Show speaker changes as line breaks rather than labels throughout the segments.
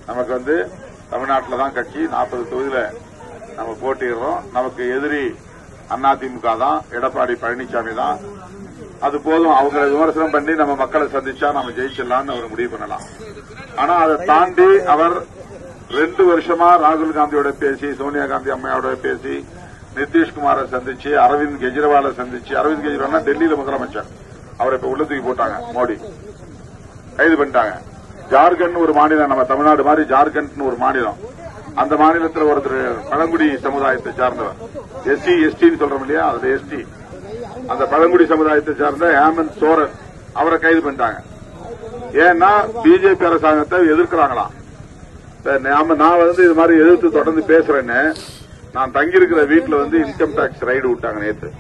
நமக்கு வந்து தமிழ்நாட்டில் தான் கட்சி 40 தொகுதியில நம்ம போட்டிடுறோம். நமக்கு எதிரி அதிமுக தான், எடப்பாடி பழனிசாமி தான். அது போதும், அவங்களை விமர்சனம் பண்ணி நம்ம மக்களை சந்திச்சா நம்ம ஜெயிச்சிடலாம்னு அவர் முடிவு பண்ணலாம். ஆனா அதை தாண்டி அவர் 2 வருஷமா ராகுல் காந்தியோட பேசி, சோனியா காந்தி அம்மையோட பேசி, நிதிஷ்குமாரை சந்திச்சு, அரவிந்த் கெஜ்ரிவாலை சந்திச்சு, அரவிந்த் கெஜ்ரிவால் டெல்லியில முதலமைச்சர், அவரை இப்ப உள்ள தூக்கி போட்டாங்க, மோடி கைது பண்ணிட்டாங்க. ஜார்க்கண்ட் ஒரு மாநிலம், நம்ம தமிழ்நாடு மாதிரி ஜார்க்கண்ட் ஒரு மாநிலம். அந்த மாநிலத்தில் ஒருத்தர் பழங்குடி சமுதாயத்தை சார்ந்தவர், எஸ்சி எஸ்டின்னு சொல்றோம் இல்லையா, அது எஸ்டி, அந்த பழங்குடி சமுதாயத்தை சார்ந்த ஹேமந்த் சோரன், அவரை கைது பண்ணிட்டாங்க. ஏன்னா பிஜேபி அரசாங்கத்தை எதிர்க்கிறாங்களாம். நான் வந்து இது மாதிரி எதிர்த்து தொடர்ந்து பேசுறேன்னு, நான் தங்கியிருக்கிற வீட்டில் வந்து இன்கம் டாக்ஸ் ரைடு விட்டாங்க நேற்று.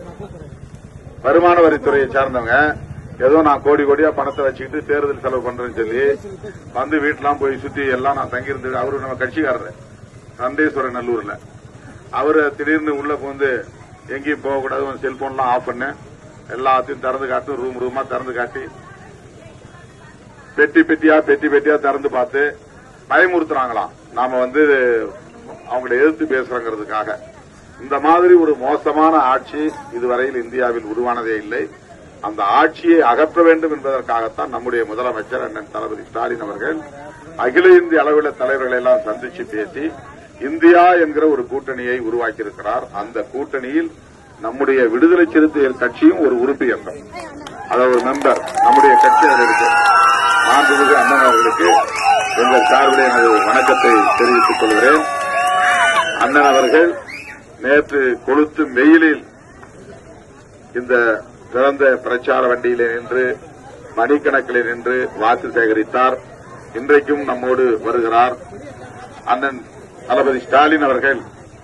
வருமான வரித்துறையை சார்ந்தவங்க ஏதோ நான் கோடி கோடியா பணத்தை வச்சுக்கிட்டு தேர்தல் செலவு பண்றேன்னு சொல்லி வந்து வீட்டெல்லாம் போய் சுத்தி எல்லாம் நான் தங்கியிருந்து, அவரு நம்ம கட்சிக்காரரு சண்டேஸ்வரன் நல்லூர்ல, அவரு திடீர்னு உள்ள வந்து எங்கேயும் போகக்கூடாது, செல்போன்லாம் ஆஃப் பண்ண, எல்லாத்தையும் திறந்து காட்டு, ரூம் ரூமா திறந்து காட்டி, பெட்டி பெட்டியா திறந்து பார்த்து பயமுறுத்துறாங்களாம். நாம வந்து அவங்களை எதிர்த்து பேசுறோங்கிறதுக்காக. இந்த மாதிரி ஒரு மோசமான ஆட்சி இதுவரையில் இந்தியாவில் உருவானதே இல்லை. அந்த ஆட்சியை அகற்ற வேண்டும் என்பதற்காகத்தான் நம்முடைய முதலமைச்சர் அண்ணன் தளபதி ஸ்டாலின் அவர்கள் அகில இந்திய அளவில் தலைவர்களை எல்லாம் சந்திச்சு பேசி இந்தியா என்கிற ஒரு கூட்டணியை உருவாக்கியிருக்கிறார். அந்த கூட்டணியில் நம்முடைய விடுதலை சிறுத்தைகள் கட்சியும் ஒரு உறுப்பினர், அதாவது ஒரு மெம்பர், நம்முடைய கட்சியினர் இருக்கு. மாண்புமிகு அண்ணன் அவர்களுக்கு எங்கள் சார்பில் எனது வணக்கத்தை தெரிவித்துக் கொள்கிறேன். அண்ணன் அவர்கள் நேற்று கொளுத்தும் வெயிலில் இந்த திறந்த பிரச்சார வண்டியிலே நின்று மணிக்கணக்கில் நின்று வாக்கு சேகரித்தார். இன்றைக்கும் நம்மோடு வருகிறார். அண்ணன் தளபதி ஸ்டாலின் அவர்கள்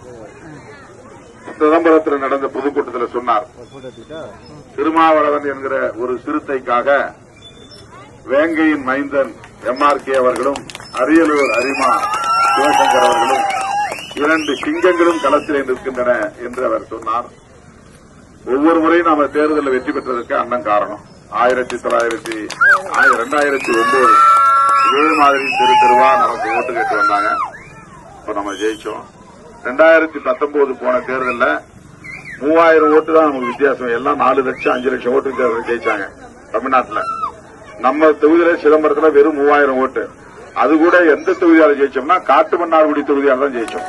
சிதம்பரத்தில் நடந்த பொதுக்கூட்டத்தில் சொன்னார், திருமாவளவன் என்கிற ஒரு சிறுத்தைக்காக வேங்கையின் மைந்தன் MRK அவர்களும் அரியலூர் அரிமா சிவசங்கர் அவர்களும் 2 சிங்கங்களும் களத்திலே நிற்கின்றன என்று அவர் சொன்னார். ஒவ்வொரு முறையும் நாம தேர்தலில் வெற்றி பெற்றதற்கு அண்ணன் காரணம். 2009 இதே மாதிரி தெரு தெருவா நமக்கு ஓட்டு கேட்டு வந்தாங்க. இப்ப நம்ம ஜெயிச்சோம். 2019 போன தேர்தலில் 3000 ஓட்டு தான் நமக்கு வித்தியாசம். எல்லாம் 4 லட்சம் 5 லட்சம் ஓட்டு தேர்தல் ஜெயிச்சாங்க தமிழ்நாட்டில். நம்ம தொகுதியில சிதம்பரத்தில் வெறும் 3000 ஓட்டு. அது கூட எந்த தொகுதியால ஜெயிச்சோம்னா காட்டுமன்னார்குடி தொகுதியால தான் ஜெயிச்சோம்.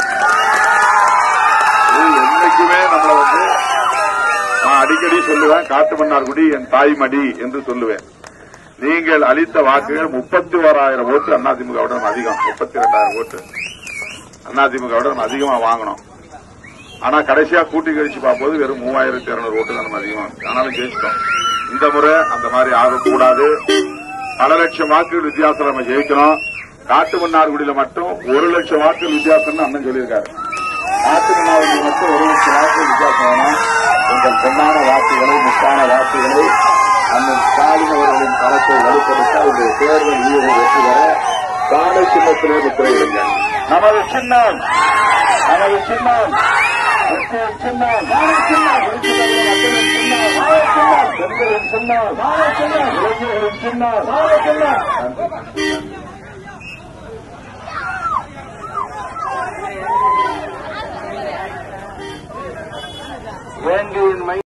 என்னைக்குமே நம்மள வந்து நான் அடிக்கடி சொல்லுவேன், காட்டுமன்னார்குடி என் தாய்மடி என்று சொல்லுவேன். நீங்கள் அளித்த வாக்குகள் 31,000 ஓட்டு அதிமுகவுடன் அதிகம், 32,000 ஓட்டு அதிமுகவுடன் அதிகமா வாங்கணும். ஆனா கடைசியா கூட்டி கழிச்சு பார்க்கும்போது வெறும் 3,200 ஓட்டு தான் நம்ம அதிகமா, ஆனாலும் ஜெயிச்சிட்டோம். இந்த முறை அந்த மாதிரி ஆகக்கூடாது. பல லட்சம் வாக்குகள் வித்தியாசம் நம்ம ஜெயிக்கணும். காட்டுமன்னார்குடியில மட்டும் 1 லட்சம் வாக்குகள் வித்தியாசம்னு அண்ணன் சொல்லியிருக்காரு. காட்டுமன்னார்குடி மட்டும் 1 லட்சம் வாக்குகள் வித்தியாசம் வேணும். எங்கள் பொன்னான வாக்குகளை, முக்கான வாக்குகளை அண்ணன் ஸ்டாலின் அவர்களின் கரத்தை வலுப்படுத்த இந்த தேர்தல் வீரர்கள் வெற்றி பெற காலை சின்னத்திலே முத்திரையிடுங்கள். நமது சின்னம், நமது சின்னம், பெண்களின் சின்னம், இளைஞர்களின் சின்னம். வேங்கையின்